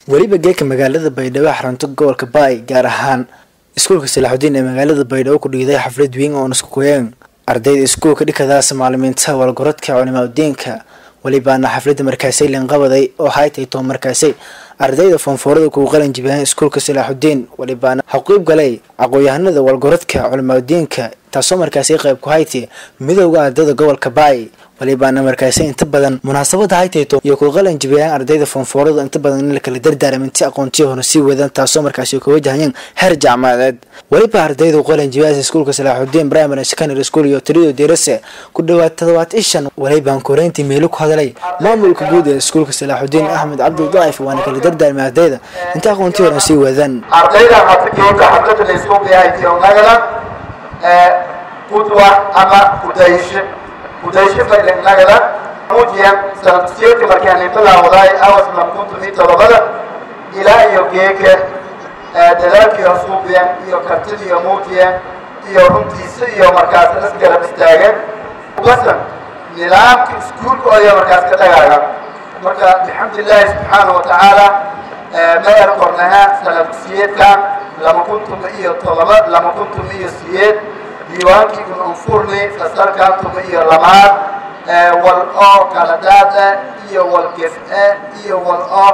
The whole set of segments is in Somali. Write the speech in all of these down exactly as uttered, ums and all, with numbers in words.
waliba geeka magaalada Baydhabo xarunta gobolka Baay gaar ahaan iskuulka Salaaxudiin ee magaalada Baydhabo ku dhigay xaflad weyn oo isku kooyeen ardayda iskuulka dhigadaas macallimiinta walgorodka culimada waliba xaflada markaasay leen qabaday oo hay'atay to markaasay ardayda foonfoorada ku qalan jibaan iskuulka Salaaxudiin waliba xaqiib galay aqoonyahanada walgorodka culimada taasoo markaasay qayb ku hay'atay midowga ardayda gobolka Baay waliba markaasay inta badan munaasabada hay'atay to iyo ku qalan jibaan ardayda foonfoorada inta badan in la kala dardaarminta aqoontiyo hore si wadaan taasoo markaasay ku wajahayeen heer jaamacadeed waliba ardayda qalan jibaan iskuulka Salaaxudiin primary and secondary school iyo tiriyo dirase ku dhawaad toddobaatan iyo shan waliba koreyntii meelo ku hadalay maamulka guud ee iskuulka Salaaxudiin Ahmed Abdul Daif waana kala dardaarmay ardayda inta aqoontiyo hore si wadaan ardayda hadda xafladda iskuulka ay tiyoonagala ee qudwa ama qudaysh qudaysh fadlan nagala موجيا سنتسيرك مركان يطلع وضعي أوس من كنت في طلبة إلى يوجيك دلالك يصوبيا يكتل يموجيا يرمتيس يومركز نسكر بستاجر وبسم نلعب سكول كأي مركز كتاجر مركز الحمد لله سبحانه وتعالى ما يذكرناها سنتسيرك لما كنتم إيه طلبة لما كنتم إيه سيد ديوانك من أنفرني فسركتم إيه لمار والأو كالداتا إيه والكفاء إيه والأو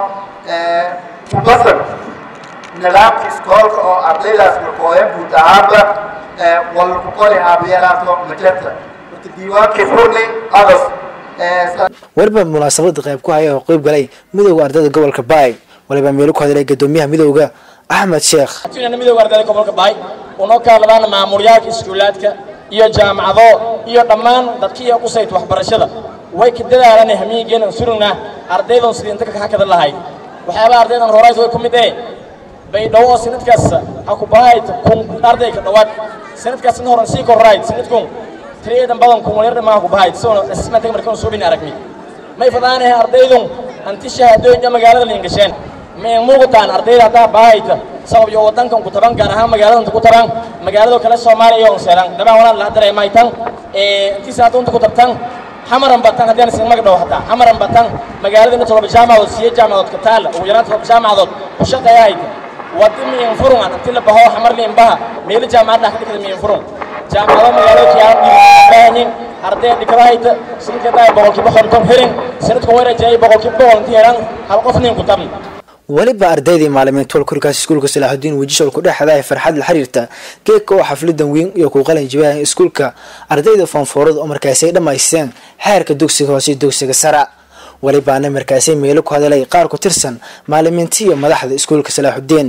وبصر نلعب إسكولك أو أبليلاس مكوين بودعابة والكوكولي هابيالاتو مجرد ديوان كفرني أغس waliba munaasabada qayb ku haya oo qayb galay midowga ardayda gobolka Baay waliba meelo ku hadalay gadoomiyaha midowga Ahmed Sheekh atiina midowga ardayda gobolka Baay oo ka labana maamulyaasha iskuulaadka iyo jaamacado iyo dhammaan dadkii ku sayt waxbarashada way ka dadaalaan hamiigeen suruna ardaydan sidii inta ka hakada lahayd waxyaaba ardaydan horays way ku mid ee Baydhabo sanadkaas ha ku baahayt kun arday ka dhawaad sanadkaas in horan si korrayd sanadkun tiriyadan badan kun waliba ma ku baahayt soo ismaanta markaan soo bin aragmi may fadaanahay ardaydan anti shahaadooyin magaalada la ingasheen may muuqataan ardayda hada baahayta sabab iyo wadankan ku taban gaar ahaan magaalada ku taban magaalada kale Soomaaliya oo seelan daba walaal la dareemay tan ee intii saadunta ku tabtan xamaran batan hadaan isma magdhow hada xamaran batan magaalada inta laba jaamacad siya jaamacad ka taal oo yaraan laba jaamacad ku shaqeeyay wadimi infurun anti la baho xamar leen baha meel jaamacad ka dhigay meel infurun jaamacada magaalada kiyaan baahin arday dhikrayta sinkaday boqolkiiba konton herin sanadku wareejay boqolkiiba intii heran hal qofnin ku tabi waliba ardayda macallimiinta kulkaas iskuulka Salaaxudiin wajisho ku dhaxday farxad la xiriirta geedka oo xafladan weyn iyo ku qalan jibaan iskuulka ardayda foonfoorada oo markaasay dhamaysteen heerka dugsiga hoose dugsiga sare waliba ana markaasay meelo ku hadalay qaar ku tirsan macallimiinta iyo madaxda iskuulka Salaaxudiin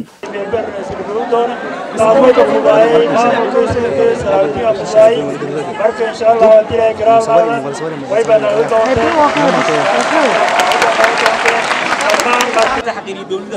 تحقيري دولة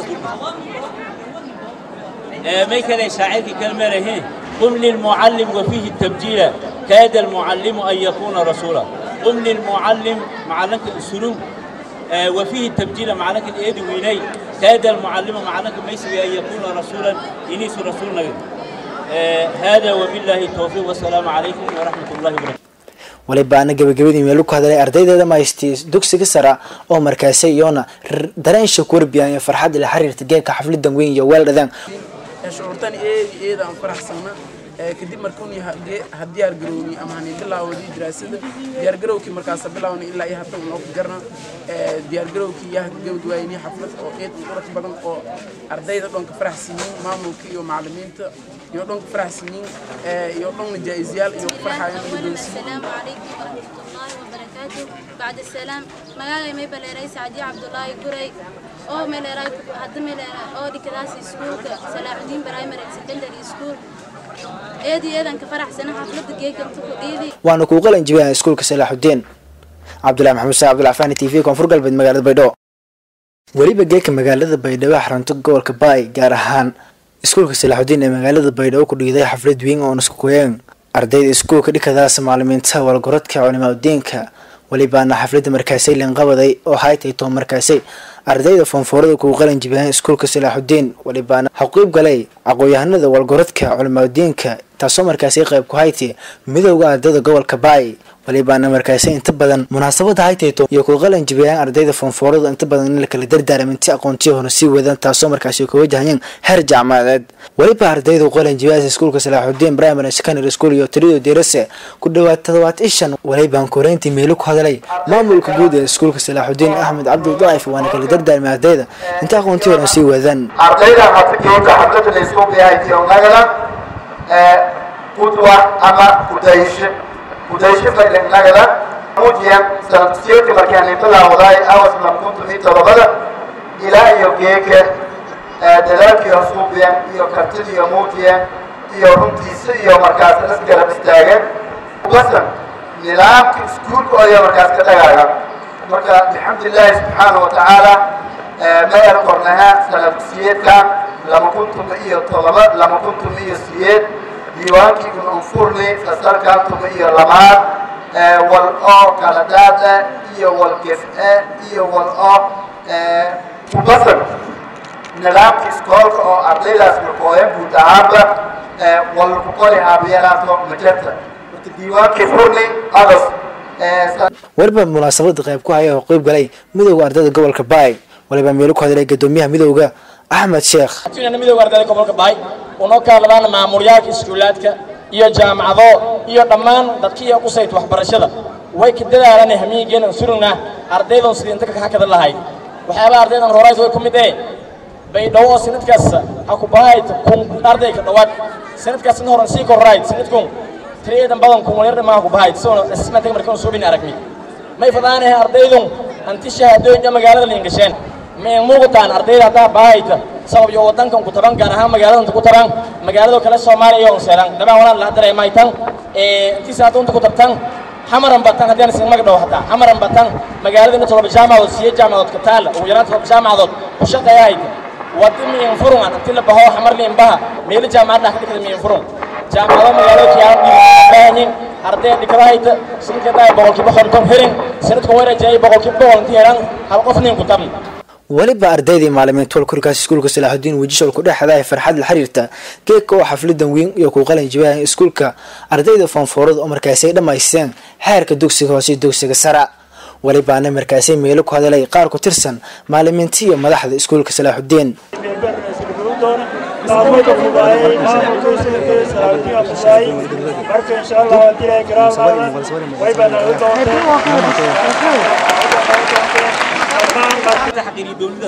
ما كان شاعرك كلمة رهين قم للمعلم وفيه التبجيل كاد المعلم أن يكون رسولا قم للمعلم معلنك السلوك وفيه التبجيل معلنك الإيد ويني كاد المعلم معلنك ميسي أن يكون رسولا ينيس رسولنا هذا وبالله التوفيق والسلام عليكم ورحمة الله وبركاته waliba ana gabagabadii meel ku hadalay ardayda maayistii dugsiga sare oo markaasay iyona dareen shakuur biyaan farxad la xiriirta geedka xafladan weyn iyo weeldadan shuurtan ee ee aan faraxsana kadib markuu yahay hadii argarooni ama aan bilaaway diraasada diyaar garowki markaas bilaawna ilaa ay hadda loo garna diyaar garowki yahay gabadhayni xaflad oo eed qurux badan oo ardayda dhanka faraxsiin maamulka iyo macallimiinta iyo dhanka faraxsiin iyo dhanka jaa'iziyaal iyo farxayaan السلام عليكم ورحمة الله وبركاته بعد السلام مقالي ميبا ليري سعدي عبد الله قري أو ميليراي هاد ميليراي أو دي كلاسي سكول سلاحدين برايمري سكندري سكول إيدي إيدان كفرح سنة حفلة جيكا تقوديدي وأنا كوغل إنجبان سكول Salaaxudiin عبد الله محمود سعد عبد العفاني تي في كونفور قلب مقالة Baydhabo waliba geeka magaalada Baydhabo xarunta gobolka Baay gaar ahaan iskuulka Salaaxudiin ee magaalada Baydhabo ku dhigay xaflad weyn oo isku kooyeen ardayda iskuulka dhigadaas macallimiinta walgorodka culimada waliba xaflada markaasay leen qabaday oo hay'atay to markaasay ardayda foonfoorada ku qalan jibiyaan iskuulka Salaaxudiin walibaana xaqiib galay aqoon-yahanada walgorodka culimadiinka taasoo markaasi qayb ku haytay midowga ardayda gobolka Baay walibaana markaasi inta badan munaasabada haytayto iyo ku qalan jibiyaan ardayda foonfoorada inta badan in la kala dardaarminti aqoontiyoona si wadan taasoo markaasi ku wajahayeen heer jaamacadeed waliba ardayda qalan jibiyaan iskuulka Salaaxudiin Primary Secondary School iyo tiriyo dirase ku dhawaad toddobaatan shan walibaan koreyntii meelo ku hadalay maamulka guud ee iskuulka Salaaxudiin Ahmed Abdul Daif waana kala dardaarmay ardayda inta aqoontiyoona si wadan ardayda hadda hadda la isku biyahay tionagala ee qudwa ama qudaysh qudaysh fadlanagala mujiyan sanadkii markaan inta waday awas ma kuntu inta ila iyo geeke dadaalkii rasuubiyan iyo kartidii mujiyan iyo runtiisa iyo markaas la garab istaagan wasan nidaamka iskuulka oo markaas ka tagaya marka alxamdulillah subhanahu wa ta'ala ma yarqornaha sanadkiisa lama kuntu iyo talaba lama kuntu iyo siyeed diiwaankii kun anfurni fasalkaantu iyo lamaad wal oo kala daada iyo wal gefe iyo wal oo wasan nidaamka iskoolka oo ardaydaas markooyan guud ahaanba wal ku qori haabiyaato majeta diiwaankii furni adas waliba munaasabada qayb ku haya oo qayb galay midowga ardayda gobolka Baay waliba meelo ku hadlay gudoomiyaha midowga Ahmed Sheekh tina midowga ardayda gobolka Baay oo ka labana maamulyaasha iskuulaadka iyo jaamacado iyo dhammaan dadkii ku sayt waxbarashada way ka dadaalaan hamiigeen suruna ardaydan sidii inta ka hakada lahayd waxyaaba ardaydan horays way ku mid ee bay dhawo sanadkaas aku baayt kun arday ka dhawaad sanadkaas in horan si korayd sanadkun تريدن بدن كمولير ما هو بهاي تسون أسمنتك مركون سوبين أركمي ما يفضانه أرديدون أنت شهدوا إن مجال الإنجليزين من موجودان أرديد هذا بهاي سبب يوضن كم كتران كارها مجال أنت كتران مجال ده كلا سومالي يوم سلام ده ما ولا لا ترى ما يتان أنت ساتون تكترتان حمرم بطن هذين سينما كده حتى حمرم بطن مجال ده نطلب جامعة وسيء جامعة وكتال ويرات طلب جامعة وشق يايد ودم ينفرون أنا تلا بها حمر لين بها ميل جامعة نحكي كده ينفرون jaamacado magaalada Kiambi arday dikraayta sinkeeda boqolkiiba konton herin sanadku wareejay boqolkiiba konton heran hal qofnin ku tabi waliba ardayda macallimiinta kulkaas iskuulka Salaaxudiin wajisho ku dhaxday farxad la xiriirta keeka oo xafladan weyn iyo ku qalan jibiyaan iskuulka ardayda foonfoorada oo markaasay dhamaysteen heerka dugsiga hoose dugsiga sare waliba markaasay meelo ku hadalay qaar ku tirsan macallimiinta iyo madaxda iskuulka Salaaxudiin نعمد خداي ما مكوسل كيس راوتي أبصاي برك إن شاء الله ودي كرام هذا ويبنا وتوه تحقيري دولة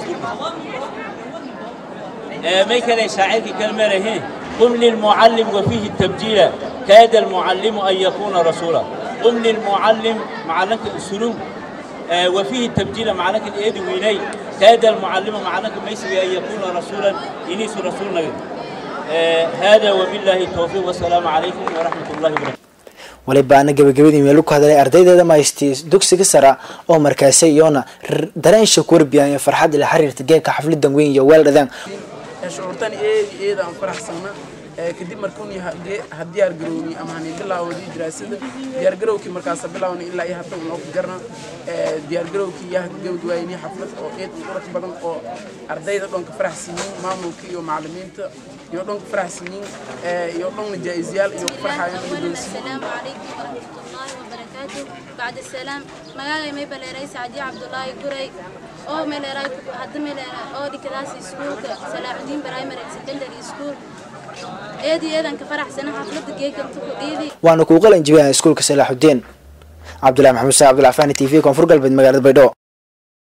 ما يكره شاعر كلمة رهين قم للمعلم وفيه التبجيل كاد المعلم أن يكون رسولا قم للمعلم معلك السلوك وفيه التبجيل معلك الإيد ويني كاد المعلم معلك ما يسوي أن يكون رسولا ينيس رسولنا هذا وبالله التوفيق والسلام عليكم ورحمة الله وبركاته walibaana gabagabadii meelo ku hadlay ardayda maaysti dugsiga sare oo markaasay yoona dareen shakuur biyaan iyo farxad la xiriirta geeka xafladan weyn iyo weeldadan shuurtan ee eeda aan faraxsana kadib markuu yahay hadii argarooni ama aan bilaawday daraasada diyaar garowkii markaas bilaawna ilaa ay hadda uu ku garna diyaar garowkii yahay gabadwayni xaflad oo eed qurux badan oo ardayda dhanka faraxsiin maamulka iyo macallimiinta iyo dhanka faraxsiin iyo dhanka jaa'iziyaal iyo farxayaan السلام عليكم ورحمة الله وبركاته بعد السلام مجاي ما بليري سعدي عبد الله قري أو مليري هاد مليري أو دي كلاس سكول سلاحدين برايمري سكندري سكول إيدي إيدان كفرح سنة حفلة جيك أنتو إيدي وأنا كوغل إنجبيان سكول كسلاحدين عبد الله محمد سعد عبد العفاني تي في كونفور قلب مجال بيدو